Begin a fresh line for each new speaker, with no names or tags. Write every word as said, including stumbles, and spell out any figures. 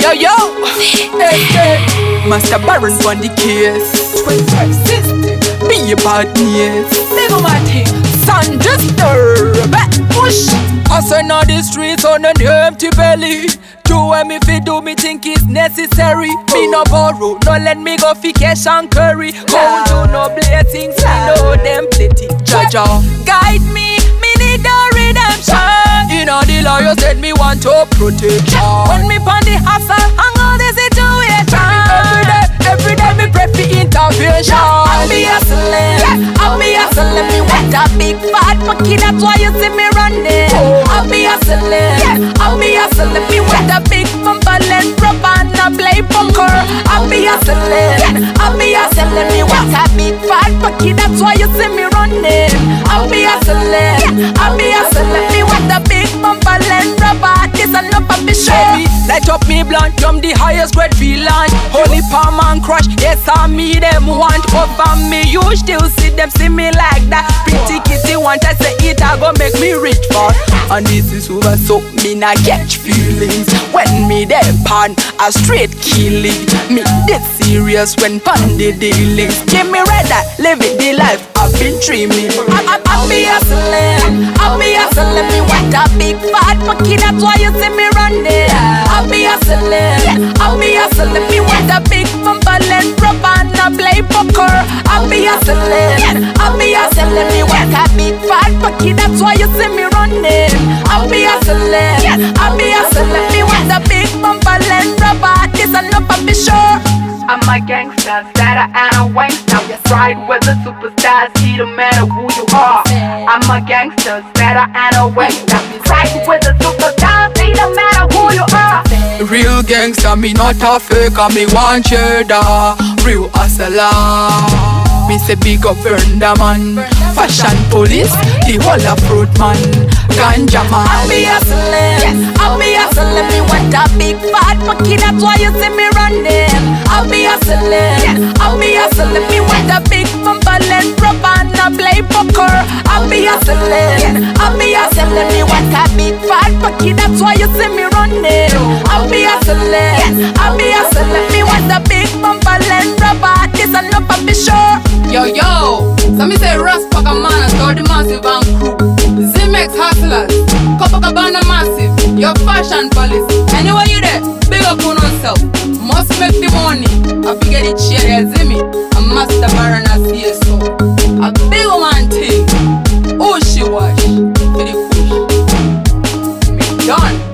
Yo yo, hey hey, Master Baron on the case. Twenty-five sixty, be a bad news. Never my thing, son disturb. Push, hustle on the streets on an empty belly. Do what me fi do, me think it's necessary. Me no borrow, no let me go fi cash and curry. Go do no blessings, me know them plenty. Jaja, guide me, me need a redemption. You know the lawyer said me want to protect ya. When me pon the hustle, hang on the situation. Every day, every day me pray for intervention. I'll be hustling, I'll be hustling. Me want a big fat monkey, that's why you see me running. I'll be hustling, I'll be hustling. Me want a big bumper length rubber and a play bunker. I'll be hustling, I'll be hustling. Me want a big fat monkey, that's why you see me running. I'll be hustling, I'll be hustling. Me want a big bumper length rubber, this and up a bit sure. Light up me blunt from the highest grade feeling. Holy palm and crush, yes I me them want over me. You still see them see me like that. Pretty kitty want I say it I go make me rich for. And this is over so me not catch feelings. When me them pan a straight killing. Me this serious when pan the dealings. Give me rather live it the life I've been dreaming. I, I, I'll be hustling, I'll be hustling. Me want a big fat monkey, that's why you see me running. I'll be hustling, I'll be hustling. Me want a big bumper length rubber and a play poker. I'll be hustling, I'll be hustling. Me want a big fat monkey, that's why you see me running. I'll be hustling, I'll be hustling. Me want a big bumper length rubber, this and up a bit sure.
I'm a gangster, that I am a wankster. Ride with the superstars, it don't matter who you are. I'm a gangster, that I am a wankster. Ride with the superstars, it don't matter who you are.
Real gangster, me not a faker, me want cheddar. Real hustler. Me say big up Brenda man. Fashion police, the whole of fruit man. Ganja man.
I'll be hustling, I'll be hustling. Me want a big fat monkey, that's why you see me running. I'll be hustling, I'll be hustling. Me want a big bumper length rubber and a play poker. I'll be hustling, I'll be hustling. Me want a big fat monkey, that's why you see me running. I'll be hustling, I'll be hustling. Me want a big bumper length rubber, this and up a bit sure.
Yo yo, so me say Raspac a man and Dirty Massive and crew. Zimex hustlers, Copacabana massive, your fashion police. Anyway you there, big up on yourself. Must make the money, I forget it share there, Zimmy. A Master Baron a C S O. A big man thing. Oh she wash, for the push. Me done.